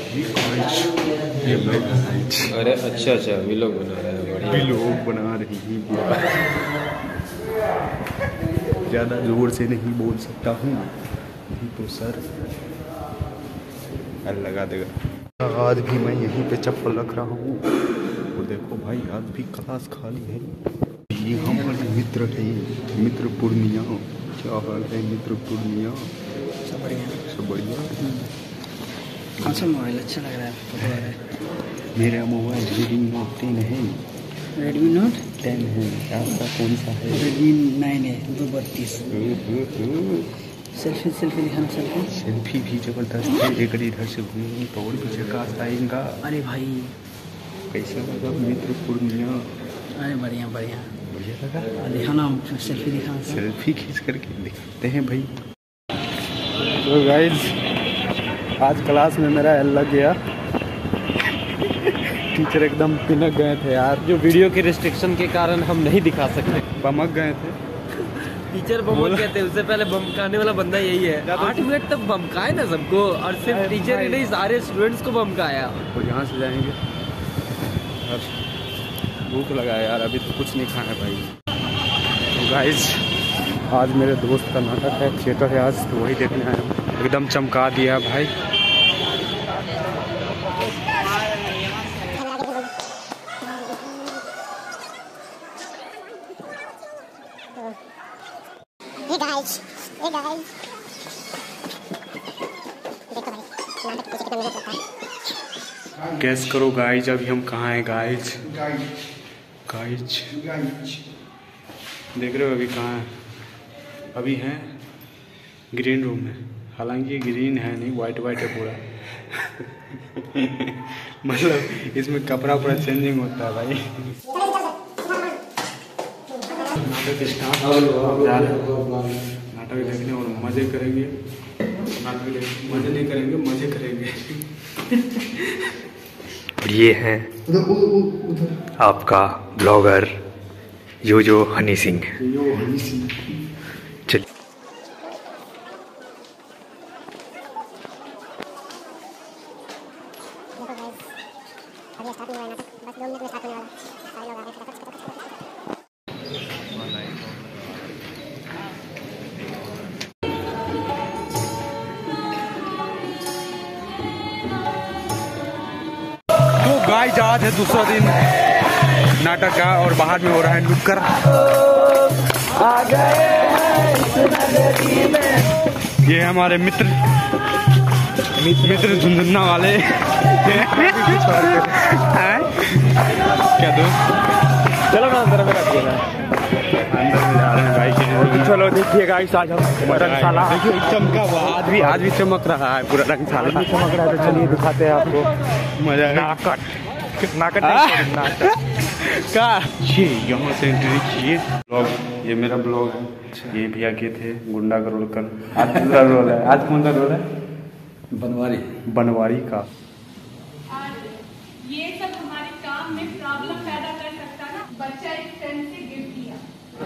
अरे अच्छा व्लॉग बना रहे हैं, बढ़िया व्लॉग बना रही हैं। ज़्यादा जोर से नहीं बोल सकता हूँ, नहीं तो सर लगा देगा। आज भी मैं यहीं पे चप्पल रख रहा हूँ और देखो भाई आज भी क्लास खाली है। ये हमारे मित्र है, मित्र पूर्णिया। क्या हाल है मित्र पूर्णिया? सब बढ़िया, सब बढ़िया। कौन सा मोबाइल अच्छा लग रहा है? मेरा मोबाइल रेडमी नोट 10 है। रेडमी नोट 10 है। आपका कौन सा है? रेडमी 9 है 232। सेल्फी दिखाना। सेल्फी भी जबरदस्त है। एक इधर से घूमूं तो और भी झकास आएगा। अरे भाई कैसा लगा मित्र पूर्णिया? अरे बढ़िया लगा। दिखाना, सेल्फी दिखाना। सेल्फी खींच करके दिखाते हैं भाई। तो गाइस आज क्लास में मेरा एल लग गया। टीचर एकदम पिनक गए थे यार। जो वीडियो के रिस्ट्रिक्शन के कारण हम नहीं दिखा सकते, बमक गए थे। टीचर बमक कहते हैं, उससे पहले बमकाने वाला बंदा यही है। 8 मिनट तक बमकाए ना सबको, और सिर्फ टीचर ही नहीं सारे स्टूडेंट्स को बमकाया। और यहाँ से जाएंगे। भूख लगा है यार, अभी तो कुछ नहीं खाना भाई। तो गाइस आज मेरे दोस्त का नाटक है, थिएटर है आज, तो वही देखने आया हूँ। एकदम चमका दिया भाई। गैस करो गाइज अभी हम कहाँ हैं गाइज? देख रहे हो अभी कहाँ हैं? अभी हैं ग्रीन रूम में। हालांकि ये ग्रीन है नहीं, वाइट है पूरा। मतलब इसमें कपड़ा पूरा चेंजिंग होता है भाई। नाटक स्टार्ट जा रहे हैं, नाटक देखने और मजे करेंगे। नाटक मजे नहीं करेंगे, मजे करेंगे। ये है आपका ब्लॉगर योजो हनी सिंह। चलिए गाइस आज है दूसरा दिन नाटक का और बाहर में हो रहा है नुक्कड़। ये हमारे मित्र झुंझुन्ना वाले। क्या दोस्त? चलो ना अंदर में रखिए ना। अंदर में जा रहे हैं भाई। चलो देखिए गाइस आज हम रंगशाला। देखिए चमका हुआ, आज भी चमक रहा है पूरा रंगशाला चमक रहा है। तो चलिए दिखाते हैं आपको मजा। नाटक का ये यहाँ से एंट्री किए। ब्लॉग, ये मेरा ब्लॉग है। ये भैया के थे गुंडा का रोल कर। आज दूसरा रोल है। आज कौन सा रोल है? बनवारी का। ये सब हमारे काम में प्रॉब्लम पैदा कर सकता है ना। बच्चा एक फ्रेंड से गिफ्ट दिया।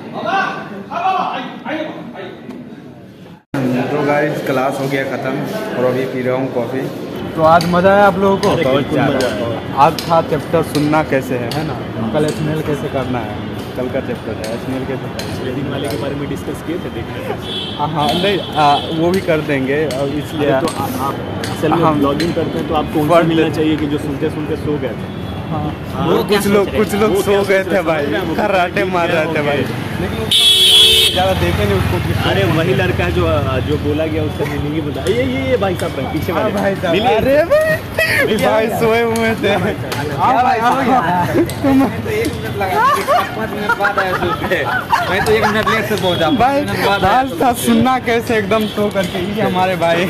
तो गाइस क्लास हो गया खत्म और अभी पी रहा हूँ कॉफी। तो आज मजा आया आप लोगों को? आज था चैप्टर सुनना कैसे है ना। कल स्मेल कैसे करना है, कल का चैप्टर है। स्मेल कैसे रीडिंग वाले के बारे में डिस्कस किए थे, देखने। हाँ नहीं वो भी कर देंगे। इसलिए तो आप असल में ब्लॉगिंग करते हैं तो आपको उनसे मिलना चाहिए कि जो सुनते सो गए थे। वो कुछ लोग सो गए थे भाई, खर्राटे मार रहे थे भाई, लेकिन ज़्यादा देखे नहीं उसको। अरे वही लड़का है जो बोला गया उसका मीनिंग ही बता। ये भाई साहब पीछे वाले भाई साहब। अरे भाई सोए हुए थे। मैं तो 1 मिनट लेट से पहुंचा। भाई हाल था सुनना कैसे एकदम सो करके। ये हमारे भाई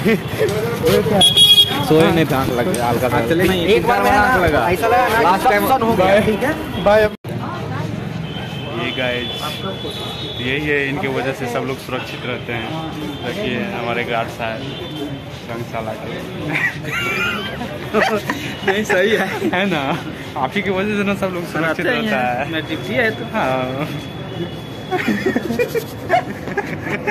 सोए नहीं था, हल्का सा। एक बार लगा, ऐसा लगा लास्ट टाइम हो गया। ठीक है भाई। ये गाइस यही है, इनकी वजह से सब लोग सुरक्षित रहते हैं। देखिए हमारे गार्ड साहब रंगशाला के। नहीं सही है ना, आप ही की वजह से ना सब लोग सुरक्षित रहता है। मैं टिप्सी है तो हाँ।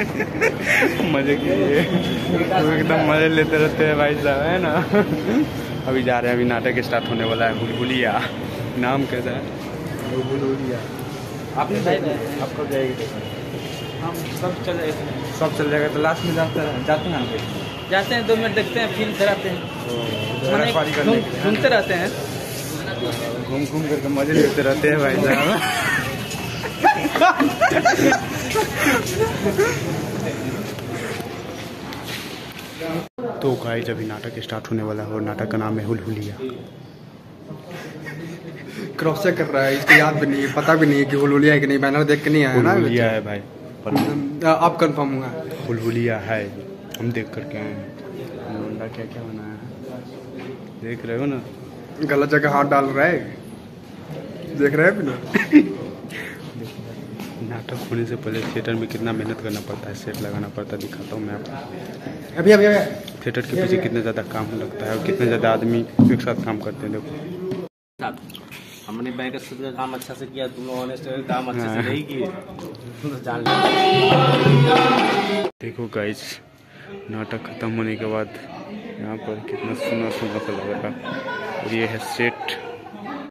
मजे किए, एकदम मजे लेते रहते हैं भाई साहब, है ना। अभी जा रहे हैं, अभी नाटक स्टार्ट होने वाला है। हुलहुलिया नाम कैसा है? हुलहुलिया। आपने आपको जाएगी? हम सब चल जाएगा। तो लास्ट में जाते हैं जाते हैं 2 मिनट देखते हैं, फिर फिर आते हैं, घूमते रहते हैं, घूम करके मजे लेते रहते हैं भाई साहब। तो गाइस अभी नाटक स्टार्ट होने वाला है और नाटक का नाम है हुलहुलिया। क्रॉस चेक कर रहा है, इसको याद भी नहीं है, पता भी नहीं है कि हुलहुलिया है कि नहीं, बैनर देख के नहीं आया ना। हुलहुलिया है भाई, आप कंफर्म हुआ? हुलहुलिया है, हम देख करके आए हैं। क्या क्या बनाया है देख रहे हो ना। गलत जगह हाथ डाल रहा है, देख रहे हैं ना। नाटक होने से पहले थिएटर में कितना मेहनत करना पड़ता है, सेट लगाना पड़ता है, दिखाता हूँ मैं आपको। अभी थिएटर के पीछे कितना ज़्यादा काम लगता है और कितने ज़्यादा आदमी एक साथ काम करते हैं। देखो हमने बैंक का काम अच्छा से किया, तुम लोगों ने काम अच्छे से नहीं किए, जान लो। देखो गाइस नाटक खत्म होने के बाद यहाँ पर कितना सुना सा लग रहा है। और ये है सेट।